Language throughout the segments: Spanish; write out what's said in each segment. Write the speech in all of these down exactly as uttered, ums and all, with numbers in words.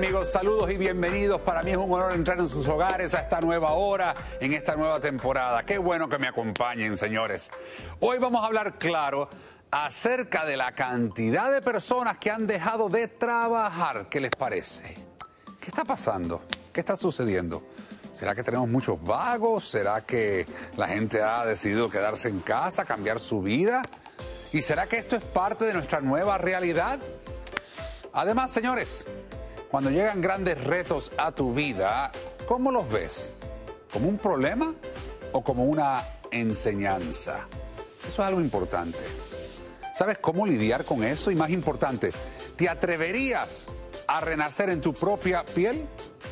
amigos? Saludos y bienvenidos. Para mí es un honor entrar en sus hogares a esta nueva hora, en esta nueva temporada. Qué bueno que me acompañen, señores. Hoy vamos a hablar claro acerca de la cantidad de personas que han dejado de trabajar. ¿Qué les parece? ¿Qué está pasando? ¿Qué está sucediendo? ¿Será que tenemos muchos vagos? ¿Será que la gente ha decidido quedarse en casa, cambiar su vida? ¿Y será que esto es parte de nuestra nueva realidad? Además, señores, cuando llegan grandes retos a tu vida, ¿cómo los ves? ¿Como un problema o como una enseñanza? Eso es algo importante. ¿Sabes cómo lidiar con eso? Y más importante, ¿te atreverías a renacer en tu propia piel?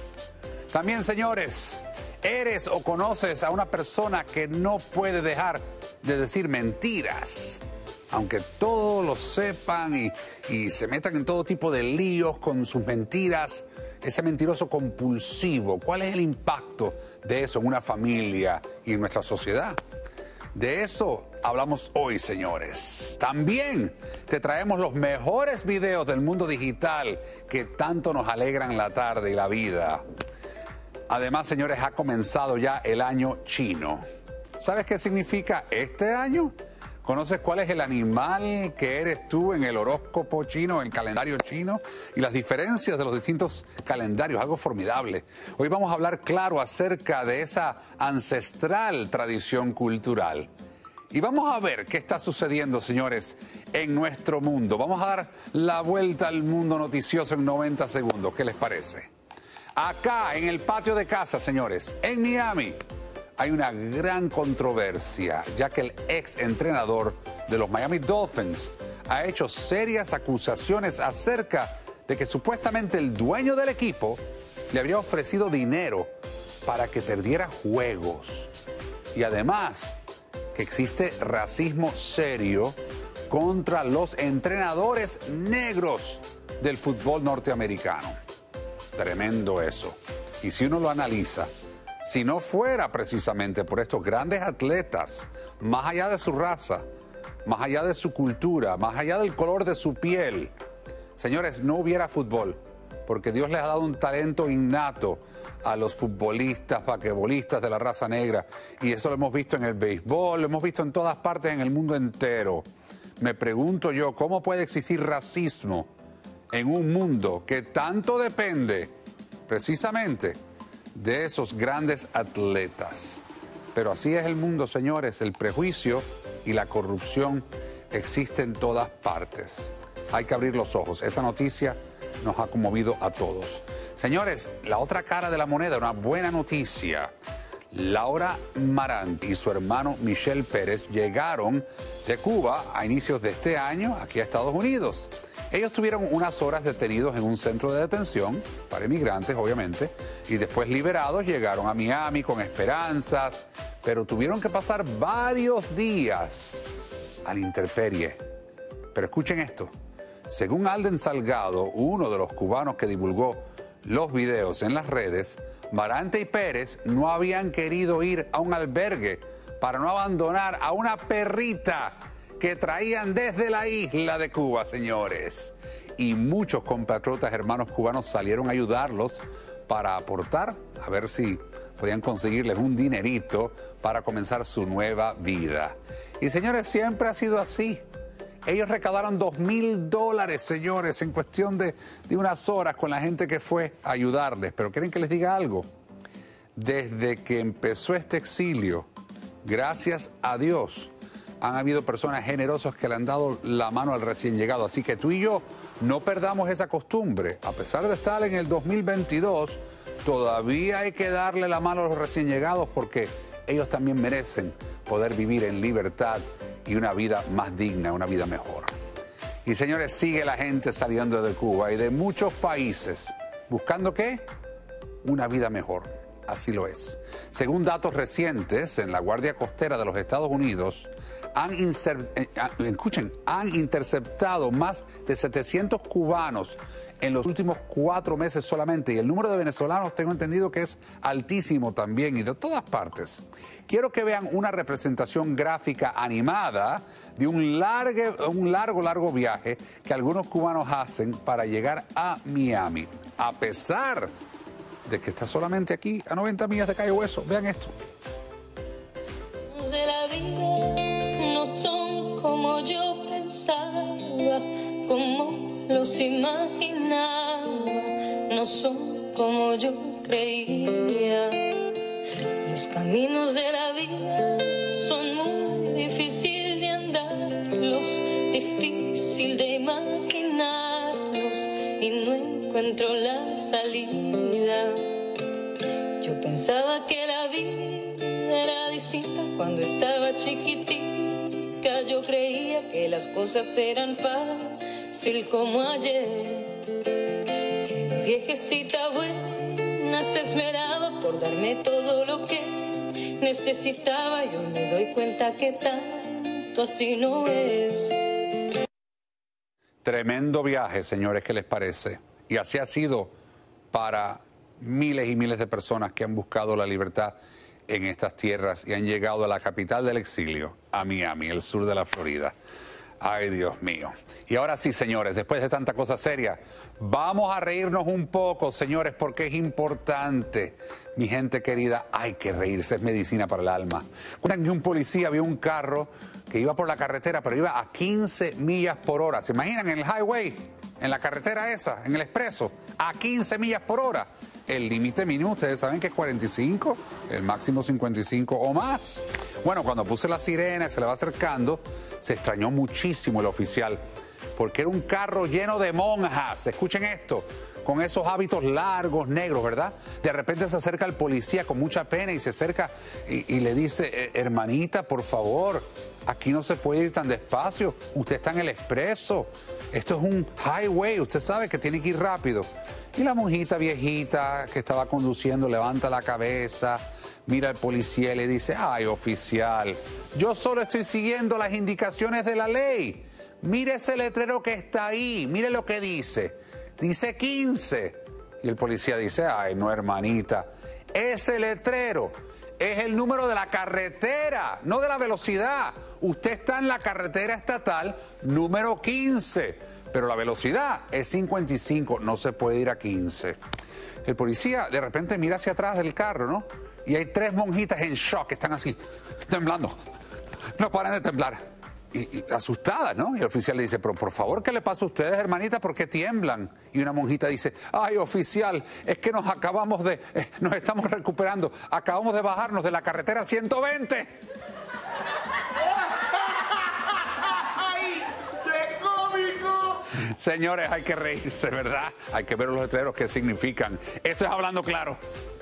También, señores, ¿eres o conoces a una persona que no puede dejar de decir mentiras? Aunque todos lo sepan y, y se metan en todo tipo de líos con sus mentiras, ese mentiroso compulsivo, ¿cuál es el impacto de eso en una familia y en nuestra sociedad? De eso hablamos hoy, señores. También te traemos los mejores videos del mundo digital que tanto nos alegran la tarde y la vida. Además, señores, ha comenzado ya el año chino. ¿Sabes qué significa este año? ¿Conoces cuál es el animal que eres tú en el horóscopo chino, en el calendario chino? Y las diferencias de los distintos calendarios, algo formidable. Hoy vamos a hablar claro acerca de esa ancestral tradición cultural. Y vamos a ver qué está sucediendo, señores, en nuestro mundo. Vamos a dar la vuelta al mundo noticioso en noventa segundos. ¿Qué les parece? Acá, en el patio de casa, señores, en Miami, hay una gran controversia, ya que el ex entrenador de los Miami Dolphins ha hecho serias acusaciones acerca de que supuestamente el dueño del equipo le habría ofrecido dinero para que perdiera juegos. Y además, que existe racismo serio contra los entrenadores negros del fútbol norteamericano. Tremendo eso. Y si uno lo analiza, si no fuera precisamente por estos grandes atletas, más allá de su raza, más allá de su cultura, más allá del color de su piel, señores, no hubiera fútbol, porque Dios les ha dado un talento innato a los futbolistas, basquetbolistas de la raza negra, y eso lo hemos visto en el béisbol, lo hemos visto en todas partes en el mundo entero. Me pregunto yo, ¿cómo puede existir racismo en un mundo que tanto depende precisamente de esos grandes atletas? Pero así es el mundo, señores. El prejuicio y la corrupción existen en todas partes. Hay que abrir los ojos. Esa noticia nos ha conmovido a todos. Señores, la otra cara de la moneda, una buena noticia. Laura Marant y su hermano Michel Pérez llegaron de Cuba a inicios de este año aquí a Estados Unidos. Ellos tuvieron unas horas detenidos en un centro de detención para inmigrantes, obviamente, y después liberados llegaron a Miami con esperanzas, pero tuvieron que pasar varios días a la intemperie. Pero escuchen esto. Según Alden Salgado, uno de los cubanos que divulgó los videos en las redes, Marant y Pérez no habían querido ir a un albergue para no abandonar a una perrita que traían desde la isla de Cuba, señores. Y muchos compatriotas hermanos cubanos salieron a ayudarlos para aportar, a ver si podían conseguirles un dinerito para comenzar su nueva vida. Y señores, siempre ha sido así. Ellos recaudaron dos mil dólares, señores, en cuestión de, de unas horas con la gente que fue a ayudarles. Pero ¿quieren que les diga algo? Desde que empezó este exilio, gracias a Dios, han habido personas generosas que le han dado la mano al recién llegado. Así que tú y yo no perdamos esa costumbre. A pesar de estar en el dos mil veintidós, todavía hay que darle la mano a los recién llegados porque ellos también merecen poder vivir en libertad y una vida más digna, una vida mejor. Y señores, sigue la gente saliendo de Cuba y de muchos países. ¿Buscando qué? Una vida mejor. así lo es. Según datos recientes, en la Guardia Costera de los Estados Unidos, han, eh, escuchen, han interceptado más de setecientos cubanos en los últimos cuatro meses solamente, y el número de venezolanos tengo entendido que es altísimo también, y de todas partes. Quiero que vean una representación gráfica animada de un largo, un largo, largo viaje que algunos cubanos hacen para llegar a Miami, a pesar de que está solamente aquí a noventa millas de Cayo Hueso. Vean esto. De la vida no son como yo pensaba, como los imaginaba, no son como yo creía. Los caminos de la vida son muy difíciles de andarlos, difícil de imaginarlos, y no encuentro la salida. Yo pensaba que la vida era distinta cuando estaba chiquitica. Yo creía que las cosas eran fácil como ayer, que mi viejecita buena se esmeraba por darme todo lo que necesitaba. Yo me doy cuenta que tanto así no es. Tremendo viaje, señores, ¿qué les parece? Y así ha sido para miles y miles de personas que han buscado la libertad en estas tierras y han llegado a la capital del exilio, a Miami, el sur de la Florida. Ay, Dios mío. Y ahora sí, señores, después de tanta cosa seria, vamos a reírnos un poco, señores, porque es importante. Mi gente querida, hay que reírse, es medicina para el alma. Cuentan que un policía vio un carro que iba por la carretera, pero iba a quince millas por hora. ¿Se imaginan en el highway, en la carretera esa, en el expreso, a quince millas por hora? El límite mínimo, ustedes saben que es cuarenta y cinco, el máximo cincuenta y cinco o más. Bueno, cuando puse la sirena, se le va acercando, se extrañó muchísimo el oficial, porque era un carro lleno de monjas. Escuchen esto, con esos hábitos largos, negros, ¿verdad? De repente se acerca el policía con mucha pena y se acerca y, y le dice, hermanita, por favor, aquí no se puede ir tan despacio, usted está en el expreso, esto es un highway, usted sabe que tiene que ir rápido. Y la monjita viejita que estaba conduciendo levanta la cabeza, mira al policía y le dice, ay, oficial, yo solo estoy siguiendo las indicaciones de la ley. Mire ese letrero que está ahí, mire lo que dice. Dice quince. Y el policía dice, ay, no, hermanita, ese letrero es el número de la carretera, no de la velocidad. Usted está en la carretera estatal número quince. Pero la velocidad es cincuenta y cinco, no se puede ir a quince. El policía de repente mira hacia atrás del carro, ¿no? Y hay tres monjitas en shock, que están así, temblando. No paran de temblar. Y, y asustadas, ¿no? Y el oficial le dice, pero por favor, ¿qué le pasa a ustedes, hermanita? ¿Por qué tiemblan? Y una monjita dice, ay, oficial, es que nos acabamos de, eh, nos estamos recuperando, acabamos de bajarnos de la carretera ciento veinte. Señores, hay que reírse, ¿verdad? Hay que ver los letreros que significan. Esto es Hablando Claro.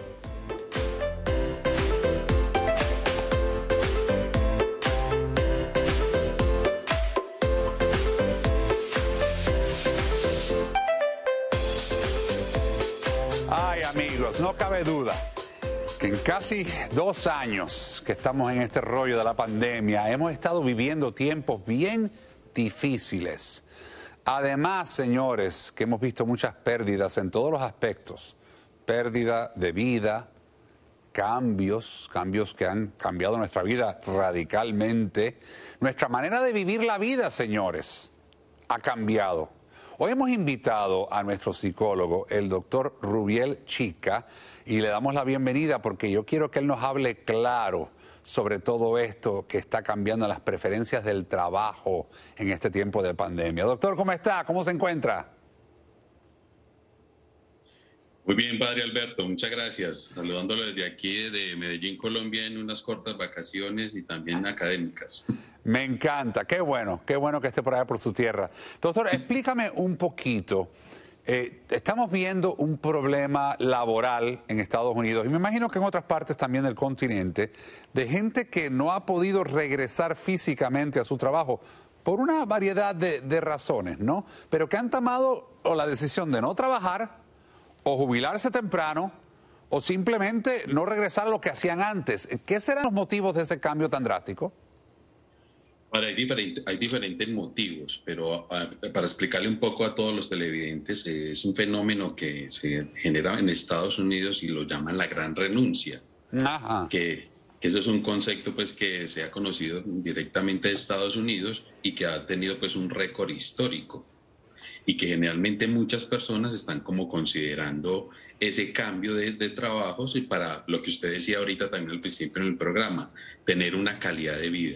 Ay, amigos, no cabe duda que en casi dos años que estamos en este rollo de la pandemia, hemos estado viviendo tiempos bien difíciles. Además, señores, que hemos visto muchas pérdidas en todos los aspectos. Pérdida de vida, cambios, cambios que han cambiado nuestra vida radicalmente. Nuestra manera de vivir la vida, señores, ha cambiado. Hoy hemos invitado a nuestro psicólogo, el doctor Rubiel Chica, y le damos la bienvenida porque yo quiero que él nos hable claro sobre todo esto que está cambiando las preferencias del trabajo en este tiempo de pandemia. Doctor, ¿cómo está? ¿Cómo se encuentra? Muy bien, padre Alberto, muchas gracias. Saludándolo desde aquí, de Medellín, Colombia, en unas cortas vacaciones y también académicas. Me encanta, qué bueno, qué bueno que esté por allá por su tierra. Doctor, explícame un poquito. Eh, estamos viendo un problema laboral en Estados Unidos y me imagino que en otras partes también del continente, de gente que no ha podido regresar físicamente a su trabajo por una variedad de, de razones, ¿no? Pero que han tomado o la decisión de no trabajar o jubilarse temprano o simplemente no regresar a lo que hacían antes. ¿Qué serán los motivos de ese cambio tan drástico? Ahora, hay, diferente, hay diferentes motivos, pero uh, para explicarle un poco a todos los televidentes, eh, es un fenómeno que se genera en Estados Unidos y lo llaman la gran renuncia. Ajá. Que, que eso es un concepto pues, que se ha conocido directamente de Estados Unidos y que ha tenido pues, un récord histórico. Y que generalmente muchas personas están como considerando ese cambio de, de trabajos y para lo que usted decía ahorita también al principio en el programa, tener una calidad de vida.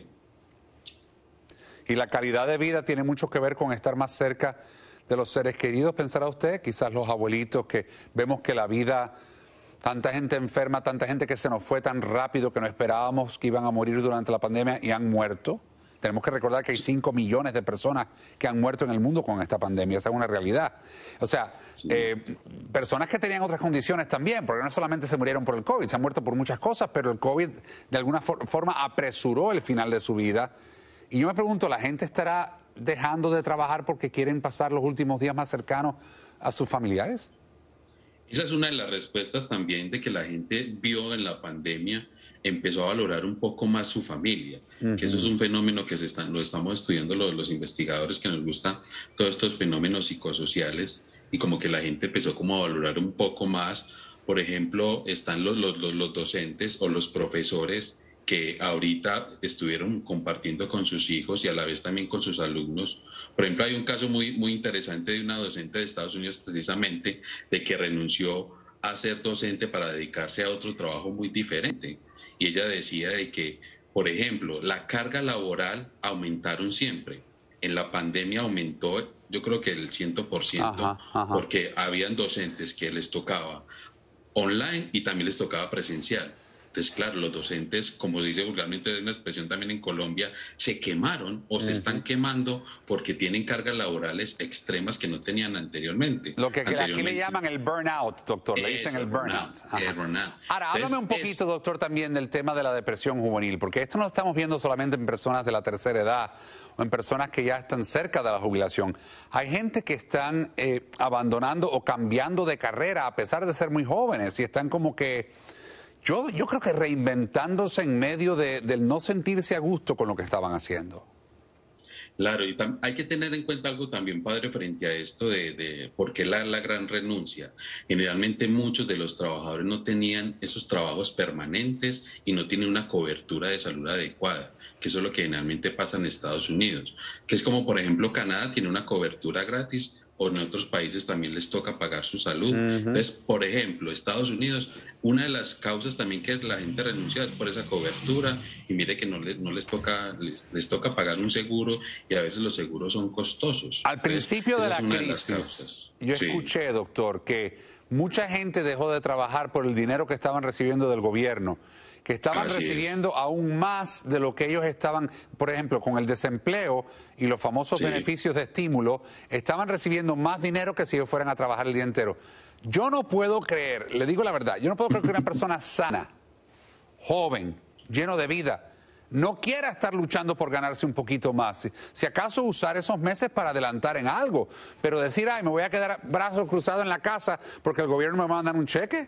Y la calidad de vida tiene mucho que ver con estar más cerca de los seres queridos, pensará usted, quizás los abuelitos, que vemos que la vida, tanta gente enferma, tanta gente que se nos fue tan rápido que no esperábamos que iban a morir durante la pandemia y han muerto. Tenemos que recordar que hay cinco millones de personas que han muerto en el mundo con esta pandemia, esa es una realidad. O sea, sí. eh, personas que tenían otras condiciones también, porque no solamente se murieron por el COVID, se han muerto por muchas cosas, pero el COVID de alguna for forma apresuró el final de su vida. Y yo me pregunto, ¿la gente estará dejando de trabajar porque quieren pasar los últimos días más cercanos a sus familiares? Esa es una de las respuestas también de que la gente vio en la pandemia, empezó a valorar un poco más su familia, uh-huh. que eso es un fenómeno que se está, lo estamos estudiando los, los investigadores que nos gustan todos estos fenómenos psicosociales y como que la gente empezó como a valorar un poco más. Por ejemplo, están los, los, los, los docentes o los profesores que ahorita estuvieron compartiendo con sus hijos y a la vez también con sus alumnos. Por ejemplo, hay un caso muy, muy interesante de una docente de Estados Unidos precisamente de que renunció a ser docente para dedicarse a otro trabajo muy diferente. Y ella decía de que, por ejemplo, la carga laboral aumentaron siempre. En la pandemia aumentó, yo creo que el cien por ciento, ajá, ajá. porque habían docentes que les tocaba online y también les tocaba presencial. Entonces, claro, los docentes, como se dice vulgarmente, hay una expresión también en Colombia, se quemaron o uh-huh. se están quemando porque tienen cargas laborales extremas que no tenían anteriormente. Lo que anteriormente. aquí le llaman el burnout, doctor, le dicen el burnout. El burnout. Ahora, Entonces, háblame un poquito, doctor, también del tema de la depresión juvenil, porque esto no lo estamos viendo solamente en personas de la tercera edad o en personas que ya están cerca de la jubilación. Hay gente que están eh, abandonando o cambiando de carrera a pesar de ser muy jóvenes y están como que... Yo, yo creo que reinventándose en medio de, del no sentirse a gusto con lo que estaban haciendo. Claro, y hay que tener en cuenta algo también, padre, frente a esto de, de por qué la, la gran renuncia. Generalmente muchos de los trabajadores no tenían esos trabajos permanentes y no tienen una cobertura de salud adecuada, que eso es lo que generalmente pasa en Estados Unidos. Que es como, por ejemplo, Canadá tiene una cobertura gratis, o en otros países también les toca pagar su salud. Uh-huh. Entonces, por ejemplo, Estados Unidos, una de las causas también que la gente renuncia es por esa cobertura, y mire que no les, no les toca les, les toca pagar un seguro, y a veces los seguros son costosos. Al principio de la crisis, yo sí. escuché, doctor, que mucha gente dejó de trabajar por el dinero que estaban recibiendo del gobierno, que estaban Así recibiendo es. aún más de lo que ellos estaban, por ejemplo, con el desempleo y los famosos sí. beneficios de estímulo, estaban recibiendo más dinero que si ellos fueran a trabajar el día entero. Yo no puedo creer, le digo la verdad, yo no puedo creer que una persona sana, joven, lleno de vida, no quiera estar luchando por ganarse un poquito más. Si, si acaso usar esos meses para adelantar en algo, pero decir, ay, me voy a quedar brazos cruzados en la casa porque el gobierno me va a mandar un cheque.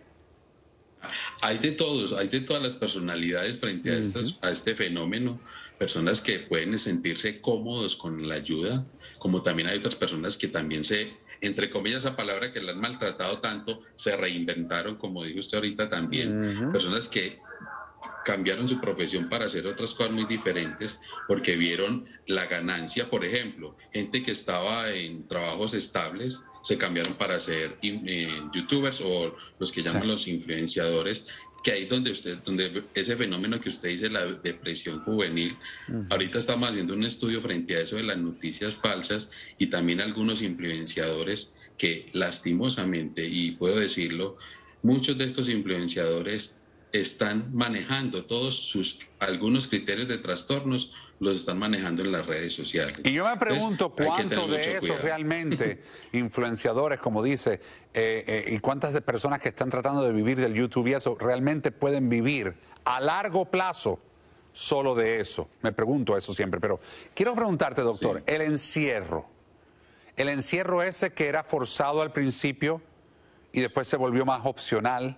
Hay de todos, hay de todas las personalidades frente a, estos, a este fenómeno, personas que pueden sentirse cómodos con la ayuda, como también hay otras personas que también se, entre comillas, esa palabra que la han maltratado tanto, se reinventaron, como dijo usted ahorita también, uh-huh. personas que cambiaron su profesión para hacer otras cosas muy diferentes porque vieron la ganancia. Por ejemplo, gente que estaba en trabajos estables se cambiaron para ser eh, youtubers o los que llaman sí. los influenciadores, que ahí donde usted, donde ese fenómeno que usted dice, la depresión juvenil, uh-huh. ahorita estamos haciendo un estudio frente a eso de las noticias falsas y también algunos influenciadores que lastimosamente, y puedo decirlo, muchos de estos influenciadores están manejando todos sus, algunos criterios de trastornos, los están manejando en las redes sociales. Y yo me pregunto, entonces, cuánto de esos cuidado. realmente influenciadores, como dice, eh, eh, y cuántas de personas que están tratando de vivir del YouTube y eso, realmente pueden vivir a largo plazo solo de eso. Me pregunto eso siempre, pero quiero preguntarte, doctor, sí. el encierro, el encierro ese que era forzado al principio y después se volvió más opcional,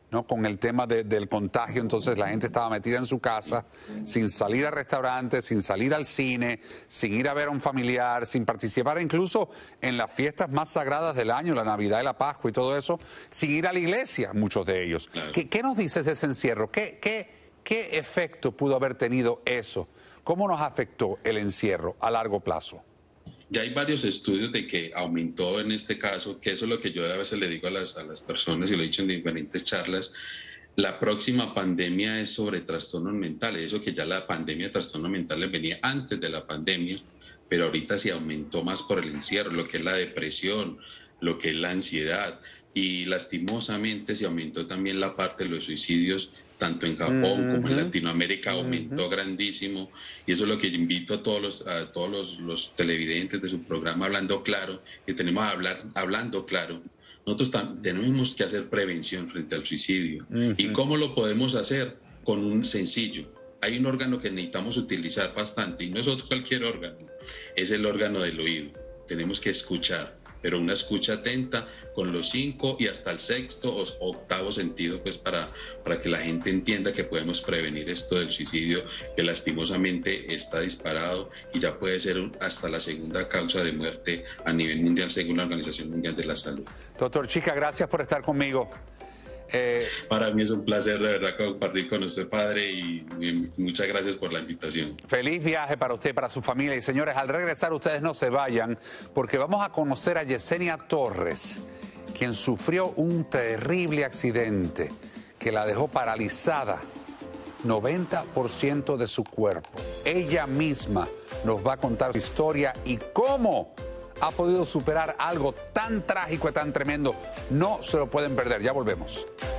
¿no? Con el tema de, del contagio, entonces la gente estaba metida en su casa, sin salir a restaurantes, sin salir al cine, sin ir a ver a un familiar, sin participar incluso en las fiestas más sagradas del año, la Navidad y la Pascua y todo eso, sin ir a la iglesia, muchos de ellos. Claro. ¿Qué, qué nos dices de ese encierro? ¿Qué, qué, qué efecto pudo haber tenido eso? ¿Cómo nos afectó el encierro a largo plazo? Ya hay varios estudios de que aumentó en este caso, que eso es lo que yo a veces le digo a las, a las personas y lo he dicho en diferentes charlas. La próxima pandemia es sobre trastornos mentales, eso que ya la pandemia de trastornos mentales venía antes de la pandemia, pero ahorita se aumentó más por el encierro, lo que es la depresión, lo que es la ansiedad, y lastimosamente se aumentó también la parte de los suicidios, tanto en Japón uh-huh. como en Latinoamérica, aumentó uh-huh. grandísimo, y eso es lo que yo invito a todos los, a todos los, los televidentes de su programa Hablando Claro, que tenemos a hablar Hablando Claro. Nosotros tenemos que hacer prevención frente al suicidio. Uh-huh. ¿Y cómo lo podemos hacer? Con un sencillo. Hay un órgano que necesitamos utilizar bastante, y no es otro cualquier órgano, es el órgano del oído. Tenemos que escuchar, pero una escucha atenta con los cinco y hasta el sexto o octavo sentido, pues para, para que la gente entienda que podemos prevenir esto del suicidio, que lastimosamente está disparado y ya puede ser un, hasta la segunda causa de muerte a nivel mundial según la Organización Mundial de la Salud. Doctor Chica, gracias por estar conmigo. Eh, Para mí es un placer de verdad compartir con usted, padre, y, y muchas gracias por la invitación. Feliz viaje para usted, para su familia. Y señores, al regresar ustedes no se vayan, porque vamos a conocer a Yesenia Torres, quien sufrió un terrible accidente que la dejó paralizada, noventa por ciento de su cuerpo. Ella misma nos va a contar su historia y cómo ha podido superar algo tan trágico y tan tremendo. No se lo pueden perder. Ya volvemos.